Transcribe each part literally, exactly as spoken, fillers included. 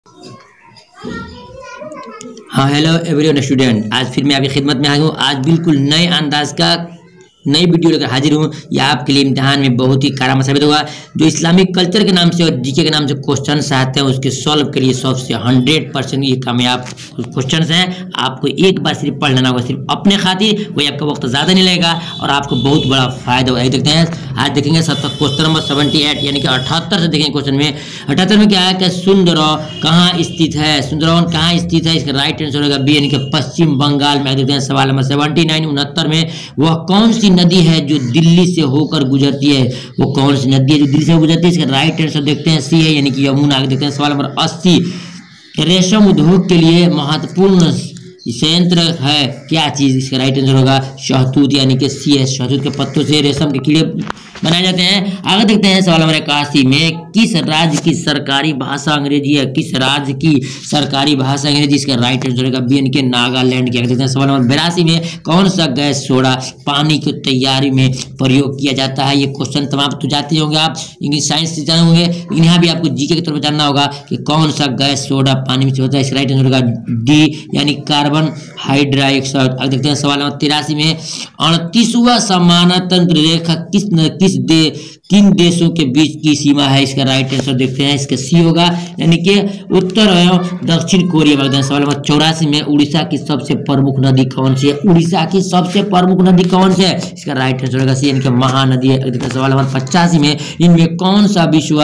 हाँ hello everyone student, आज फिर मैं आपकी खिदमत में आया हूँ। आज बिल्कुल नए अंदाज का नई वीडियो लेकर हाजिर हूँ। यह आपके लिए इम्तिहान में बहुत ही कारगर साबित होगा। जो इस्लामिक कल्चर के नाम से और जीके के नाम से क्वेश्चन आते हैं, उसके सॉल्व के लिए सबसे हंड्रेड परसेंट ये कामयाब क्वेश्चन हैं। आपको एक बार सिर्फ पढ़ लेना होगा, सिर्फ अपने खातिर। कोई आपका वक्त ज़्यादा नहीं लगेगा और आपको बहुत बड़ा फायदा होगा। देखते हैं, आज देखेंगे सत्तर क्वेश्चन नंबर सेवेंटी एट यानी कि अठहत्तर से देखेंगे। क्वेश्चन में अठहत्तर में क्या है कि सुंदरौन कहाँ स्थित है? सुंदरौन कहाँ स्थित है? इसका राइट आंसर होगा बी यानी कि पश्चिम बंगाल में। देखते हैं सवाल नंबर सेवेंटी नाइन उनहत्तर में, वह कौन सी नदी है जो दिल्ली से होकर गुजरती है? वो कौन सी नदी है जो दिल्ली से गुजरती है? इसका राइट आंसर देखते हैं सी है यानी कि यमुना। आगे देखते हैं सवाल नंबर अस्सी, रेशम उद्योग के लिए महत्वपूर्ण संयंत्र है क्या चीज? इसका राइट आंसर होगा शहतूत यानी कि सी है। शहतूत के पत्तों से रेशम के कीड़े बनाए जाते हैं। आगे देखते हैं सवाल नंबर इक्यासी में, किस राज्य की सरकारी भाषा अंग्रेजी है? किस राज्य की सरकारी भाषा अंग्रेजी? इसका राइट आंसर होगा बी यानी कि नागालैंड की। आगे देखते हैं सवाल नंबर बिरासी में, कौन सा गैस सोडा पानी की तैयारी में प्रयोग किया जाता है? ये क्वेश्चन तमाम तो जाते होंगे, आप इंग्लिश साइंस से जाने होंगे, लेकिन यहाँ भी आपको जीके की तरफ जानना होगा कि कौन सा गैस सोडा पानी में से होता है। इसका राइट आंसर होगा डी यानी कार्बन हाइड्रोक्साइड। आगे देखते हैं सवाल नंबर तिरासी में, अड़तीसवां समानांतर रेखा किस न, किस दे किन देशों के बीच की सीमा है? इसका राइट आंसर देखते हैं, इसका सी होगा यानी कि उत्तर एवं दक्षिण कोरिया। सवाल नंबर चौरासी में, उड़ीसा की सबसे प्रमुख नदी कौन सी है? उड़ीसा की सबसे प्रमुख नदी कौन सी है? इसका राइट आंसर होगा सी यानी कि महानदी है। सवाल नंबर पचासी में, इनमें कौन सा विश्व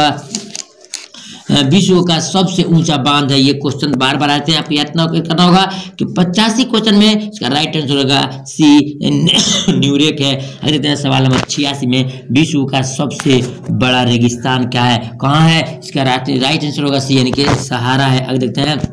विश्व का सबसे ऊंचा बांध है? ये क्वेश्चन बार बार आते हैं, आपको याद करना होगा कि पचासी क्वेश्चन में इसका राइट आंसर होगा सी न्यूरेक है। अगर देखते हैं सवाल नंबर छियासी में, विश्व का सबसे बड़ा रेगिस्तान क्या है, कहाँ है? इसका राइट आंसर होगा सी यानी कि सहारा है। अगर देखते हैं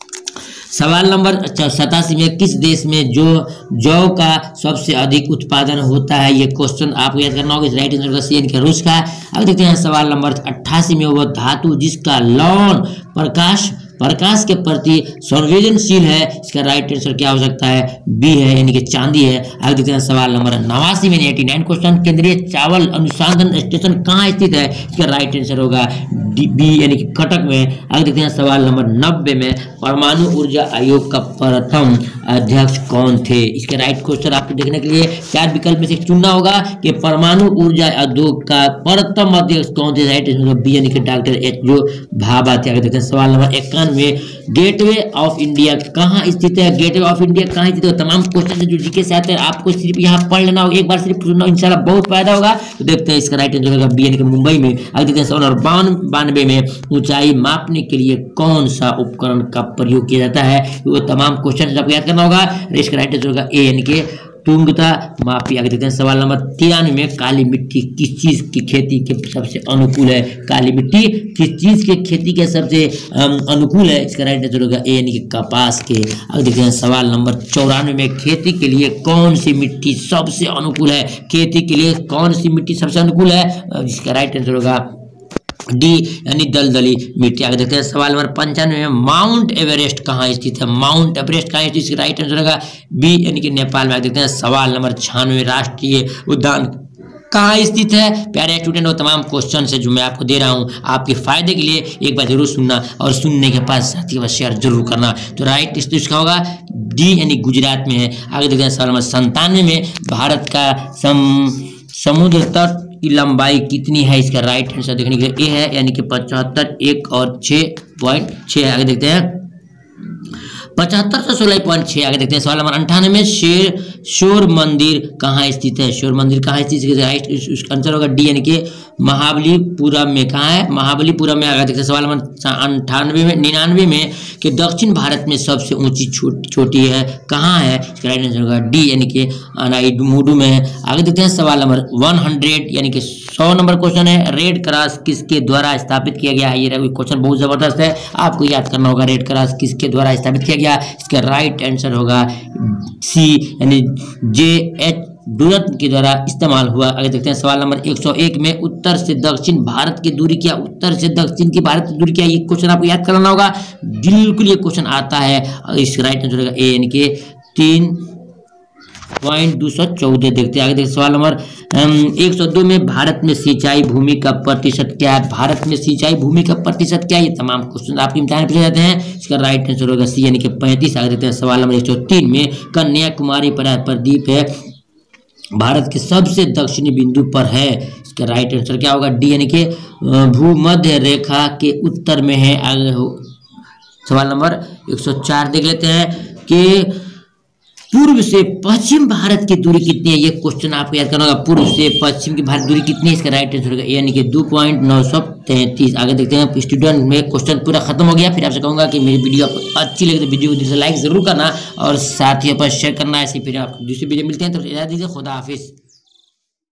सवाल नंबर सतासी में, किस देश में जो जौ का सबसे अधिक उत्पादन होता है? ये क्वेश्चन आपको याद करना होगा। राइट आंसर होगा सी यानी कि रूस का। अब देखते हैं सवाल नंबर अट्ठासी में, वो धातु जिसका लौन प्रकाश प्रकाश के प्रति संवेदनशील है? इसका राइट आंसर क्या हो सकता है? बी है यानी कि चांदी है। आगे देखते हैं सवाल नंबर नवासी में एटी नाइन क्वेश्चन, केंद्रीय चावल अनुसंधान स्टेशन कहाँ स्थित है? इसका राइट आंसर होगा बी यानी कि कटक में। आगे देखते हैं सवाल नंबर नब्बे में, परमाणु ऊर्जा आयोग का प्रथम अध्यक्ष कौन थे? इसके राइट क्वेश्चन आपको देखने के लिए चार विकल्प में से चुनना होगा कि परमाणु ऊर्जा उद्योग का प्रथम अध्यक्ष कौन थे? राइट आंसर बी यानी कि डॉक्टर एच जो भाभा थे। आगे देखते हैं सवाल नंबर इक्यानवे, गेटवे ऑफ इंडिया कहाँ स्थित है? गेटवे ऑफ इंडिया कहाँ स्थित है? तमाम क्वेश्चन जो जीके से आते हैं आपको सिर्फ यहाँ पढ़ लेना होगा, एक बार सिर्फ सुनना, इंशाल्लाह बहुत फायदा होगा। तो देखते हैं इसका राइट आंसर होगा बी यानी कि मुंबई में। आगे देखते हैं सवाल नंबर बानवे में, ऊंचाई मापने के लिए कौन सा उपकरण का प्रयोग किया जाता है? वो तमाम क्वेश्चन आपको याद करना होगा। इसका राइट आंसर होगा ए यानी कि तुंगता मापी। आगे देखते हैं सवाल नंबर तिरानवे में, काली मिट्टी किस चीज की खेती के सबसे अनुकूल है? काली मिट्टी किस चीज के खेती के सबसे अनुकूल है? इसका राइट आंसर होगा ए यानी कि कपास के। आगे देखते हैं सवाल नंबर चौरानवे में, खेती के लिए कौन सी मिट्टी सबसे अनुकूल है? खेती के लिए कौन सी मिट्टी सबसे अनुकूल है? इसका राइट आंसर होगा डी यानी दलदली मिट्टी। आगे देखते हैं सवाल नंबर पंचानवे में, माउंट एवरेस्ट कहाँ स्थित है? माउंट एवरेस्ट कहाँ स्थित? इसका राइट आंसर होगा बी यानी कि नेपाल में। आगे देखते हैं सवाल नंबर छियानवे, राष्ट्रीय उद्यान कहाँ स्थित है? प्यारे स्टूडेंट, वो तमाम क्वेश्चन है जो मैं आपको दे रहा हूँ आपके फायदे के लिए, एक बार जरूर सुनना और सुनने के बाद साथी का शेयर जरूर करना। तो राइट इसका होगा डी यानी गुजरात में है। आगे देखते हैं सवाल नंबर संतानवे में, भारत का सम समुद्र तट की लंबाई कितनी है? इसका राइट आंसर देखने के लिए ए है यानी कि पचहत्तर, एक और छः पॉइंट छः। आगे देखते हैं पचहत्तर से सोलह पॉइंट छः। आगे देखते हैं सवाल नंबर अंठानवे में, शेर शोर मंदिर कहाँ स्थित है? शोर मंदिर कहाँ स्थित है? राइट उसका आंसर होगा डी यानी कि महाबलीपुरम में। कहाँ है? महाबलीपुरम में। आगे देखते हैं सवाल नंबर अंठानवे में निन्यानवे में, कि दक्षिण भारत में सबसे ऊंची चोटी है कहाँ है? इसका राइट आंसर होगा डी यानी कि अनाईडुमुडु में है। आगे देखते हैं सवाल नंबर सौ यानी कि सौ नंबर क्वेश्चन है, रेड क्रॉस किसके द्वारा स्थापित किया गया है? ये क्वेश्चन बहुत जबरदस्त है, आपको याद करना होगा रेड क्रॉस किसके द्वारा स्थापित किया गया? इसका राइट आंसर होगा सी यानी जे एच डुरत के द्वारा इस्तेमाल हुआ। आगे देखते हैं सवाल नंबर एक सौ एक में, उत्तर से दक्षिण भारत की दूरी क्या? उत्तर से दक्षिण की भारत की दूरी क्या? ये क्वेश्चन आपको याद करना होगा, बिल्कुल ये क्वेश्चन आता है। इसका राइट आंसर होगा ए यानी कि तीन पॉइंट दो सौ चौदह देखते हैं आगे। देखते सवाल नंबर एक सौ दो में भारत में सिंचाई भूमि का प्रतिशत क्या है? भारत में सिंचाई भूमि का प्रतिशत क्या है? ये तमाम क्वेश्चन आपके इम्तिहान पूछे जाते हैं। इसका राइट आंसर होगा सी यानी कि पैंतीस। आगे देखते हैं सवाल नंबर एक सौ तीन में कन्याकुमारी प्रायद्वीप है भारत के सबसे दक्षिणी बिंदु पर है। इसका राइट आंसर क्या होगा? डी यानी कि भूमध्य रेखा के उत्तर में है। आगे हो सवाल नंबर एक सौ चार देख लेते हैं कि पूर्व से पश्चिम भारत की दूरी कितनी है? ये क्वेश्चन आपको याद करना होगा। पूर्व से पश्चिम की भारत दूरी कितनी है? इसका राइट आंसर होगा यानी कि दो पॉइंट नौ सौ तैंतीस। आगे देखते हैं स्टूडेंट में क्वेश्चन पूरा खत्म हो गया। फिर आपसे कहूंगा कि मेरी वीडियो आपको अच्छी लगी तो वीडियो को लाइक जरूर करना और साथियों पर शेयर करना। ऐसी फिर आप दूसरी वीडियो मिलते हैं तो इजाजत दीजिए। खुदा हाफिज।